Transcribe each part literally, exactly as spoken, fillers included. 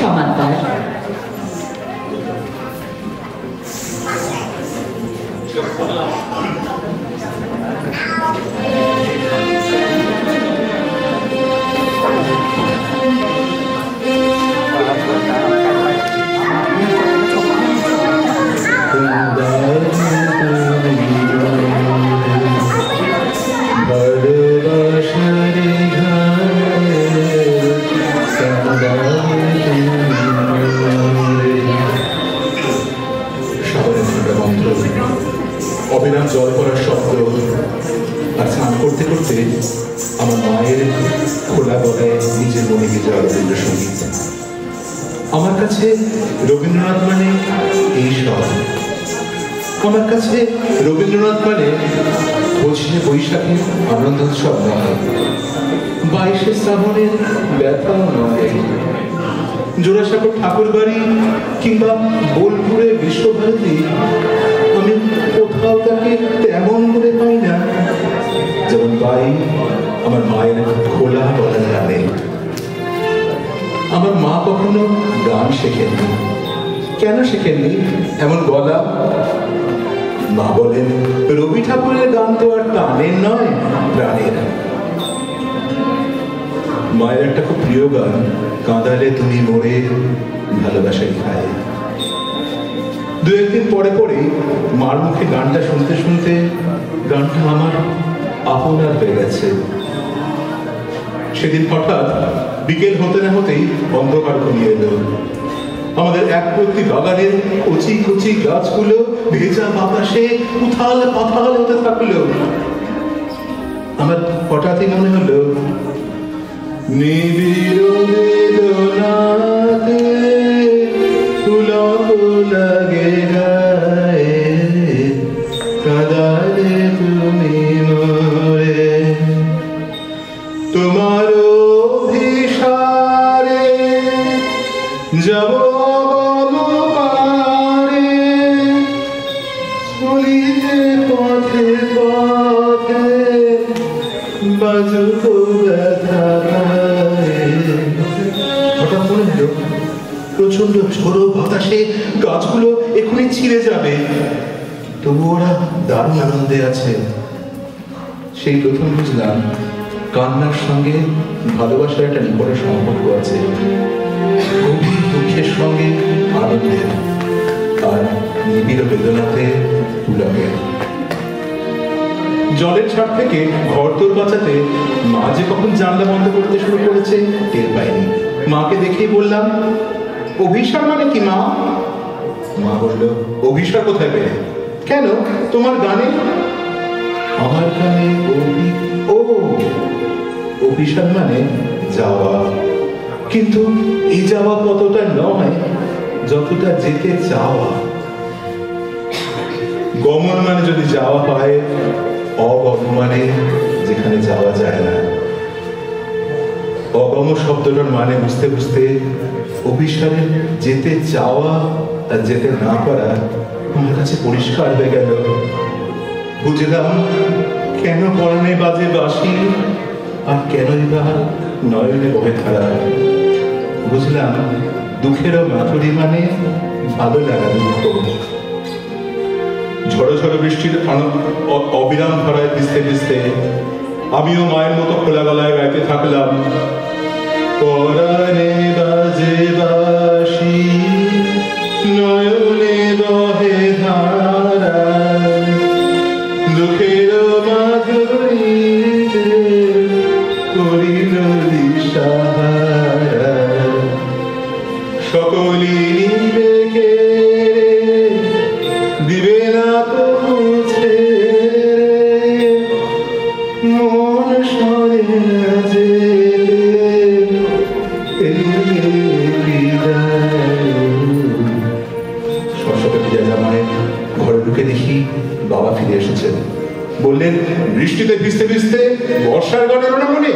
সমান্তর। অবিরাম জল পড়ার শব্দ আর স্নান করতে করতে আমার মায়ের খোলা গলায় নিজের মনে গিয়ে যাওয়া রবীন্দ্রসঙ্গীত। আমার কাছে রবীন্দ্রনাথ মানে এই সব। আমার কাছে রবীন্দ্রনাথ মানে পঁচিশে বৈশাখের আনন্দ উৎসব নয়, বাইশে শ্রাবণের ব্যথাও নয়, জোড়াসাঁকোর ঠাকুর বাড়ি কিংবা বোলপুরে বিশ্বভারতী আমি কোথাও তাকে তেমন করে পাই না যেমন পাই আমার মায়ের খোলা গলার গানে। আমার মা কখনো গান শেখেননি। কেন শেখেননি? এমন গলা। মা বলেন, রবি ঠাকুরের গান তো আর টানের নয়, প্রাণের। মায়ের একটা খুব প্রিয় গান, কাঁদালে তুমি মোরে ভালোবাসাই খায়। দু একদিন পরে পরে মার মুখে গানটা শুনতে শুনতে গানটা আমার আপনার হয়ে গেছে। সেদিন হঠাৎ বিকেল হতে না হতেই অন্ধকার ঘনিয়ে এলো। আমাদের এক প্রতি বাগানের কচি কচি গাছগুলো ভেজা বাতাসে উথাল পাথাল হতে থাকলো। আমার হঠাৎই মনে হলো, নিবিড় বেদনাতে পুলক লাগে গায়ে, কাঁদালে তুমি মোরে। তোমার অভিসারে যাব পারে, চলিতে পথে পথে বাজুক ব্যথা। হঠাৎ মনে হলো প্রচন্ড ঝোড়ো বাতাসে গাছগুলো এখনই ছিঁড়ে যাবে, তবু ওরা দারুণ আনন্দে আছে। সেই প্রথম বুঝলাম কান্নার সঙ্গে ভালোবাসার একটা নিকট সম্পর্ক আছে, গভীর দুঃখের সঙ্গে আনন্দের, আর নিবিড় বেদনাতে পুলকের। জলের ছাদ থেকে ঘরদোর বাঁচাতে মা যে কখন জানলা বন্ধ করতে শুরু করেছে টের পাইনি। মাকে দেখেই বললাম, অভিসার মানে কি মা? মা বলল, অভিসার কোথায় পেলে? কেন, তোমার গানে? আমার গানে অভি ও অভিসার মানে যাওয়া, কিন্তু এই যাওয়া কতটা নয় যতটা যেতে চাওয়া। গমন মানে যদি যাওয়া হয়, অগম মানে যেখানে যাওয়া যায় না। অগম শব্দটার মানে বুঝতে বুঝতে অভিসারে যেতে চাওয়া আর যেতে না পারা আমার কাছে পরিষ্কার হয়ে গেল। বুঝলাম কেন পরনে বাজে বাঁশি আর কেনই বা নয়নে বহে ধারা। বুঝলাম দুঃখেরও মাথুরি মানে ভালো লাগা দুঃখ। ঝড়ো ঝড়ো বৃষ্টির অবিরাম ধারায় ভিজতে ভিজতে আমিও মায়ের মতো খোলা গলায় গাইতে থাকলাম, পরাণে বাজে বাঁশি নয়নে বহে ধারা, দুঃখের মাধুরীতে করিল দিশাহারা, সকলি নিবে কে দিবে না তো মুছে, মন সরে যে ঘরে ঢুকে দেখি বাবা ফিরে এসেছেন। বললেন, বৃষ্টিতে ভিজতে ভিজতে বর্ষার গানের ওনা মনে।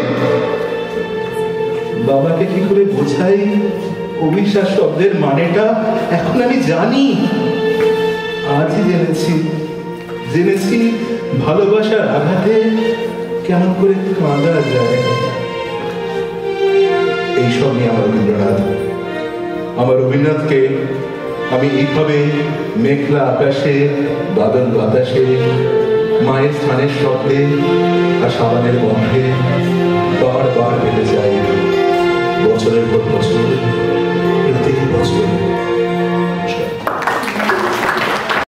বাবাকে কি করে বোঝাই অভিশ্বাস শব্দের মানেটা এখন আমি জানি। আজই জেনেছি জেনেছি ভালোবাসার আঘাতে কেমন করে কাঁদা যায়। এইসব নিয়ে আমার রবীন্দ্রনাথ। আমার রবীন্দ্রনাথকে আমি এইভাবে মেঘলা আকাশে, বাদল বাতাসে, মায়ের স্থানের শব্দে আর সাবানের গন্ধে বারবার পেতে চাই, বছরের পর বছর, প্রতি বছর।